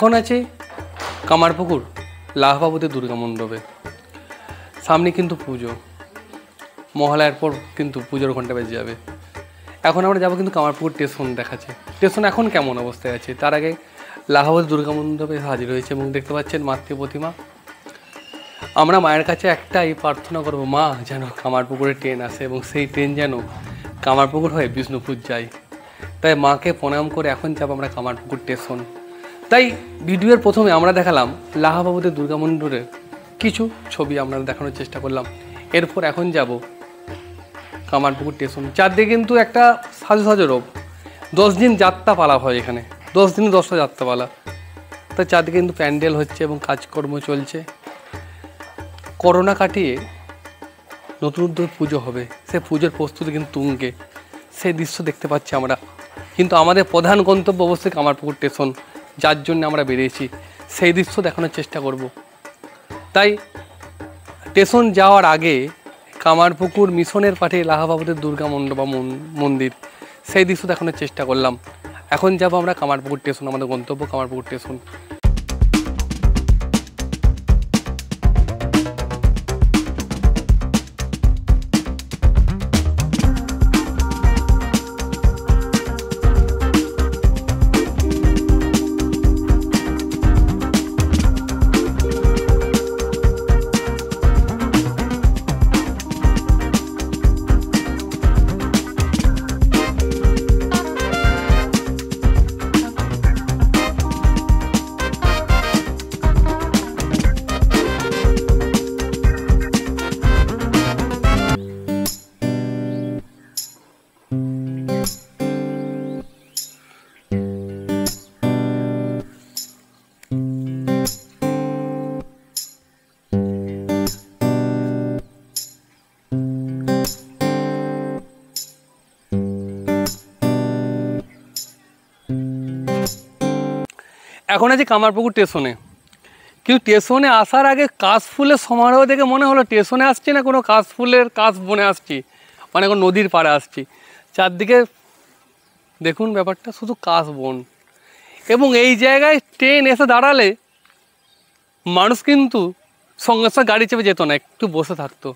এখন আছে কামারপুকুর লাহবাবতী দুর্গা মণ্ডপে। সামনে কিন্তু পুজো, মহালয়ার পর কিন্তু পুজোর ঘন্টা বেজে যাবে। এখন আমরা যাবো কিন্তু কামারপুকুর স্টেশন দেখাচ্ছে। স্টেশন এখন কেমন অবস্থায় আছে তার আগে লাহবাবতী দুর্গা মণ্ডপে হাজির হয়েছে এবং দেখতে পাচ্ছেন মাতৃ প্রতিমা। আমরা মায়ের কাছে একটাই প্রার্থনা করব, মা যেন কামারপুকুরে ট্রেন আসে এবং সেই ট্রেন যেন কামারপুকুর হয়ে বিষ্ণুপুর যায়। তাই মাকে প্রণাম করে এখন যাব আমরা কামারপুকুর স্টেশন। তাই ভিডিওর প্রথমে আমরা দেখালাম লাহবাবতী দুর্গা মণ্ডপের কিছু ছবি আমরা দেখানোর চেষ্টা করলাম। এরপর এখন যাব কামারপুকুর স্টেশন। চারদিকে কিন্তু একটা সাজো রূপ, 10 দিন যাত্রা পালা হয় এখানে, 10 দিনে 10টা যাত্রাপালা। তাই চারদিকে কিন্তু প্যান্ডেল হচ্ছে এবং কাজকর্ম চলছে। করোনা কাটিয়ে নতুন উদ্যোগ পুজো হবে, সে পুজোর প্রস্তুতি কিন্তু তুঙ্গে, সেই দৃশ্য দেখতে পাচ্ছি আমরা। কিন্তু আমাদের প্রধান গন্তব্য অবশ্যই কামারপুকুর স্টেশন, যার জন্য আমরা বেরিয়েছি, সেই দৃশ্য দেখানোর চেষ্টা করব। তাই স্টেশন যাওয়ার আগে কামারপুকুর মিশনের পাঠে লাহবাবতী দুর্গা মণ্ডপ মন্দির, সেই দৃশ্য দেখানোর চেষ্টা করলাম। এখন যাব আমরা কামারপুকুর স্টেশন, আমাদের গন্তব্য কামারপুকুর স্টেশন। এখন আছে কামারপুকুর স্টেশনে, কিন্তু স্টেশনে আসার আগে কাশফুলের সমারোহ দেখে মনে হলো স্টেশনে আসছি না কোনো কাশ বনে আসছি, মানে কোনো নদীর পাড়ে আসছি। চারদিকে দেখুন ব্যাপারটা, শুধু কাশ বন। এবং এই জায়গায় ট্রেন এসে দাঁড়ালে মানুষ কিন্তু সঙ্গে সঙ্গে গাড়ি চেপে যেত না, একটু বসে থাকতো।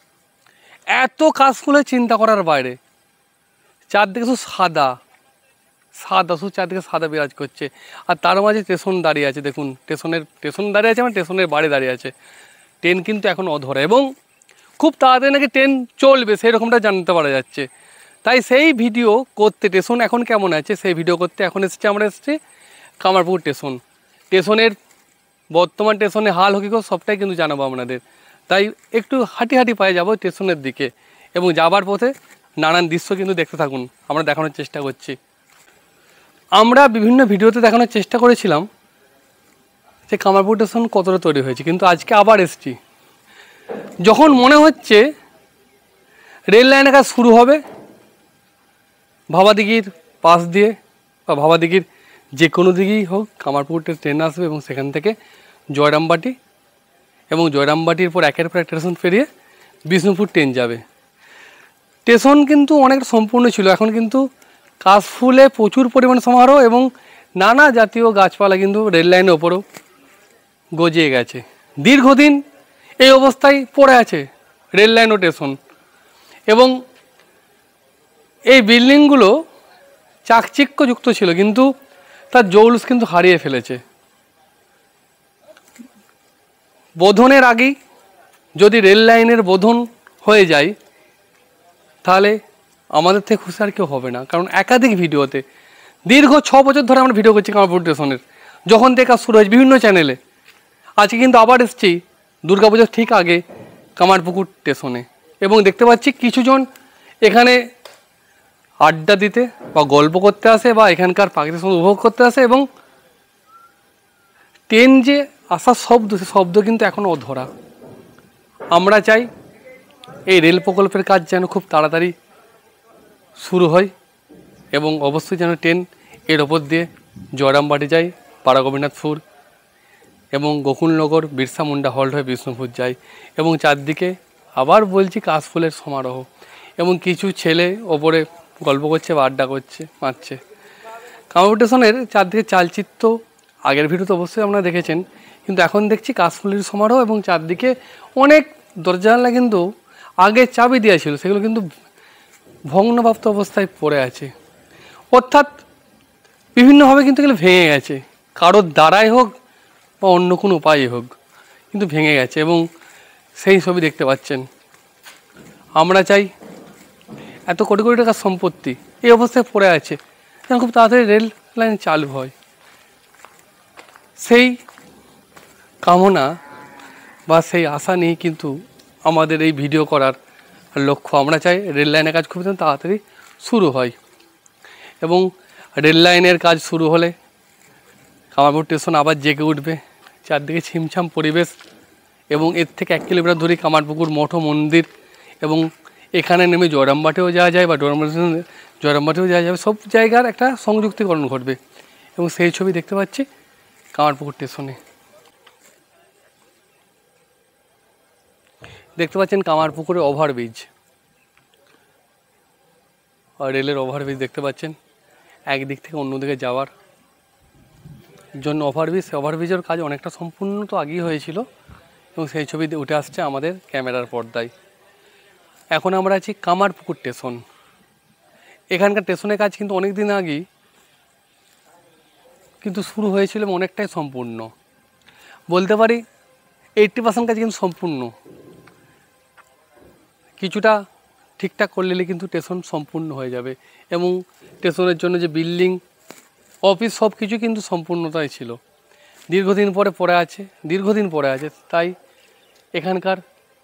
এত কাশফুলের চিন্তা করার বাইরে। চারদিকে শুধু সাদা, শুধু চারদিকে সাদা বিরাজ করছে। আর তার মাঝে স্টেশন দাঁড়িয়ে আছে, দেখুন স্টেশন দাঁড়িয়ে আছে, মানে স্টেশনের বাড়ি দাঁড়িয়ে আছে। ট্রেন কিন্তু এখন অধরা এবং খুব তাড়াতাড়ি নাকি ট্রেন চলবে, সেই রকমটা জানতে পারা যাচ্ছে। তাই সেই ভিডিও করতে, স্টেশন এখন কেমন আছে সেই ভিডিও করতে এখন আমরা এসেছি কামারপুকুর স্টেশন। স্টেশনের বর্তমান স্টেশনে হাল হকিকত সবটাই কিন্তু জানাবো আপনাদের। তাই একটু হাঁটি পায়ে যাবো স্টেশনের দিকে এবং যাবার পথে নানান দৃশ্য কিন্তু দেখতে থাকুন, আমরা দেখানোর চেষ্টা করছি। আমরা বিভিন্ন ভিডিওতে দেখানোর চেষ্টা করেছিলাম যে কামারপুকুর স্টেশন কতটা তৈরি হয়েছে, কিন্তু আজকে আবার এসছি যখন মনে হচ্ছে রেল লাইনের কাজ শুরু হবে ভাবাদিঘির পাশ দিয়ে, বা ভাবাদিঘির যে কোনো দিকেই হোক কামারপুকুর ট্রেন আসবে এবং সেখান থেকে জয়রামবাটি এবং জয়রামবাটির পর একের পর এক স্টেশন পেরিয়ে বিষ্ণুপুর ট্রেন যাবে। স্টেশন কিন্তু অনেকটা সম্পূর্ণ ছিল, এখন কিন্তু কাশফুলে প্রচুর পরিমাণ সমারোহ এবং নানা জাতীয় গাছপালা কিন্তু রেল লাইনের ওপরেও গজিয়ে গেছে। দীর্ঘদিন এই অবস্থায় পড়ে আছে রেল লাইন ও স্টেশন। এবং এই বিল্ডিংগুলো চাকচিক্যযুক্ত ছিল, কিন্তু তার জৌলুস কিন্তু হারিয়ে ফেলেছে। বোধনের আগেই যদি রেল লাইনের বোধন হয়ে যায় তাহলে আমাদের থেকে খুশি আর কেউ হবে না। কারণ একাধিক ভিডিওতে দীর্ঘ 6 বছর ধরে আমরা ভিডিও করছি কামারপুকুর স্টেশনের, যখন থেকে কাজ শুরু হয়েছে বিভিন্ন চ্যানেলে। আজকে কিন্তু আবার এসেছি দুর্গাপুজোর ঠিক আগে কামারপুকুর স্টেশনে এবং দেখতে পাচ্ছি কিছুজন এখানে আড্ডা দিতে বা গল্প করতে আসে বা এখানকার প্রাকৃতিক সৌন্দর্য উপভোগ করতে আসে। এবং ট্রেন যে আসার শব্দ, সে শব্দ কিন্তু এখনও অধরা। আমরা চাই এই রেল প্রকল্পের কাজ যেন খুব তাড়াতাড়ি শুরু হয় এবং অবশ্যই যেন ট্রেন এর ওপর দিয়ে জয়রামবাটি যায়, পাড়াগোবিনাথপুর এবং গোকুলনগর বিরসা মুন্ডা হল্ট হয়ে বিষ্ণুপুর যায়। এবং চারদিকে আবার বলছি কাশফুলের সমারোহ এবং কিছু ছেলে ওপরে গল্প করছে বা আড্ডা করছে, মারছে। কামারপুকুর স্টেশনের চারদিকে চালচিত্র আগের ভিডিও তো অবশ্যই আপনারা দেখেছেন, কিন্তু এখন দেখছি কাশফুলের সমারোহ এবং চারদিকে অনেক দরজা জানলা কিন্তু আগে চাবি দেওয়া ছিল, সেগুলো কিন্তু ভগ্নপ্রাপ্ত অবস্থায় পড়ে আছে, অর্থাৎ বিভিন্নভাবে কিন্তু এগুলো ভেঙে গেছে, কারোর দ্বারাই হোক বা অন্য কোনো উপায়ে হোক কিন্তু ভেঙে গেছে। এবং সেই ছবি দেখতে পাচ্ছেন। আমরা চাই এত কোটি কোটি টাকার সম্পত্তি এই অবস্থায় পড়ে আছে যেন খুব তাড়াতাড়ি রেল লাইন চালু হয়। সেই কামনা বা সেই আশা নিয়ে কিন্তু আমাদের এই ভিডিও করার লক্ষ্য। আমরা চাই রেল লাইনের কাজ খুব তাড়াতাড়ি শুরু হয়, এবং রেল লাইনের কাজ শুরু হলে কামারপুকুর স্টেশন আবার জেগে উঠবে, চারদিকে ছিমছাম পরিবেশ, এবং এর থেকে 1 কিলোমিটার দূরে কামারপুকুর মঠ মন্দির, এবং এখানে নেমে জয়রামবাটিও যাওয়া যায় বা জয়রামবাটিও যাওয়া যাবে, সব জায়গার একটা সংযুক্তিকরণ ঘটবে। এবং সেই ছবি দেখতে পাচ্ছি কামারপুকুর স্টেশনে। দেখতে পাচ্ছেন কামারপুকুরের ওভারব্রিজ, রেলের ওভারব্রিজ দেখতে পাচ্ছেন, একদিক থেকে অন্যদিকে যাওয়ার জন্য ওভারব্রিজ। ওভারব্রিজের কাজ অনেকটা সম্পূর্ণ তো আগেই হয়েছিল, এবং সেই ছবি উঠে আসছে আমাদের ক্যামেরার পর্দায়। এখন আমরা আছি কামারপুকুর স্টেশন। এখানকার স্টেশনের কাজ কিন্তু অনেক দিন আগেই কিন্তু শুরু হয়েছিল এবং অনেকটাই সম্পূর্ণ, বলতে পারি 80% কাজ কিন্তু সম্পূর্ণ। কিছুটা ঠিকঠাক করলে কিন্তু স্টেশন সম্পূর্ণ হয়ে যাবে, এবং স্টেশনের জন্য যে বিল্ডিং অফিস সব কিছু কিন্তু সম্পূর্ণতাই ছিল, দীর্ঘদিন পরে আছে। তাই এখানকার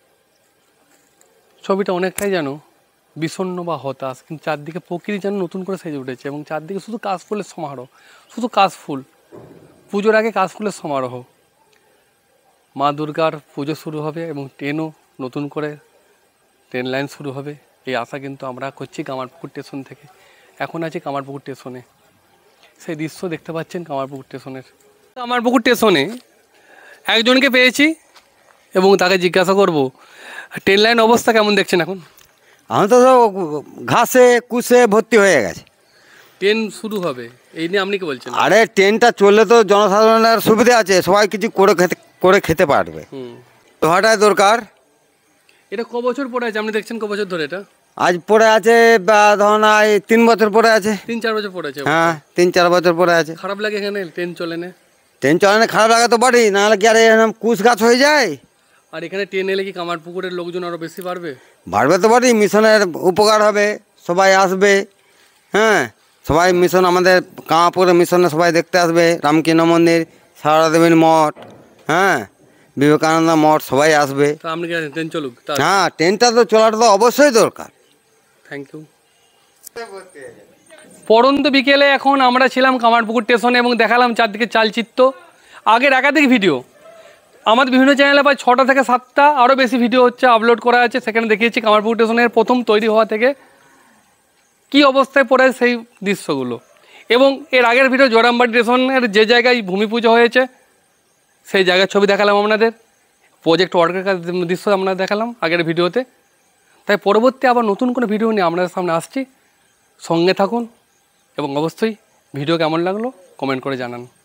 ছবিটা অনেকটাই যেন বিষণ্ণ বা হতাশ, কিন্তু চারদিকে প্রকৃতি যেন নতুন করে সেজে উঠেছে, এবং চারদিকে শুধু কাশফুলের সমারোহ, শুধু কাশফুল। পুজোর আগে কাশফুলের সমারোহ, মা দুর্গার পুজো শুরু হবে এবং ট্রেনও নতুন করে ট্রেন লাইন শুরু হবে, এই আশা কিন্তু আমরা করছি কামারপুকুর স্টেশন থেকে। এখন আছি কামারপুকুর স্টেশনে, সেই দৃশ্য দেখতে পাচ্ছেন কামারপুকুর স্টেশনের। কামারপুকুর স্টেশনে একজনকে পেয়েছি এবং তাকে জিজ্ঞাসা করব ট্রেন লাইন অবস্থা কেমন দেখছেন এখন? এখন তো ঘাসে কুশে ভর্তি হয়ে গেছে। ট্রেন শুরু হবে এই নিয়ে আপনি কি বলছেন? আরে ট্রেনটা চললে তো জনসাধারণের সুবিধা আছে, সবাই কিছু করে খেতে পারবে, তো হঠাৎ দরকার। এটা ক বছর পরে আছে আপনি দেখছেন? ক বছর ধরে এটা আজ পড়ে আছে, বা ধরুন 3 বছর পরে আছে, 3-4 বছর পরে আছে। হ্যাঁ 3-4 বছর পরে আছে। খারাপ লাগে এখানে ট্রেন চলে না? ট্রেন চলে না খারাপ লাগে তো বাড়ি, নাহলে কি আর কুশ গাছ হয়ে যায়? আর এখানে ট্রেন এলে কি কামারপুকুরের লোকজন আরও বেশি বাড়বে তো বাড়ি, মিশনের উপকার হবে, সবাই আসবে। হ্যাঁ সবাই মিশন, আমাদের কামারপুকুরের মিশনে সবাই দেখতে আসবে, রামকৃষ্ণ মন্দির, সারদা দেবীর মঠ, হ্যাঁ বিবেকানন্দ মঠ, সবাই আসবে। তা আপনি কি ট্রেন চলুক? হ্যাঁ ট্রেনটা তো চলাটা তো অবশ্যই দরকার। Thank you. পড়ন্ত বিকেলে এখন আমরা ছিলাম কামারপুকুর স্টেশনে এবং দেখালাম চারদিকে চালচিত্র। আগের একাধিক ভিডিও আমাদের বিভিন্ন চ্যানেলে প্রায় 6টা থেকে 7টা আরও বেশি ভিডিও হচ্ছে, আপলোড করা আছে। সেখানে দেখিয়েছি কামারপুকুর স্টেশনের প্রথম তৈরি হওয়া থেকে কী অবস্থায় পড়ে সেই দৃশ্যগুলো, এবং এর আগের ভিডিও জয়রামবাটি স্টেশনের যে জায়গায় ভূমি পুজো হয়েছে সেই জায়গার ছবি দেখালাম আপনাদের, প্রজেক্ট ওয়ার্কের কাজ দৃশ্য আমরা দেখালাম আগের ভিডিওতে। তাই পরবর্তী আবার নতুন কোনো ভিডিও নিয়ে আপনাদের সামনে আসছি, সঙ্গে থাকুন, এবং অবশ্যই ভিডিও কেমন লাগলো কমেন্ট করে জানান।